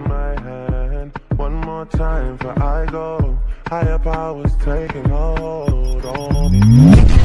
my hand. One more time before I go. Higher powers taking hold on me.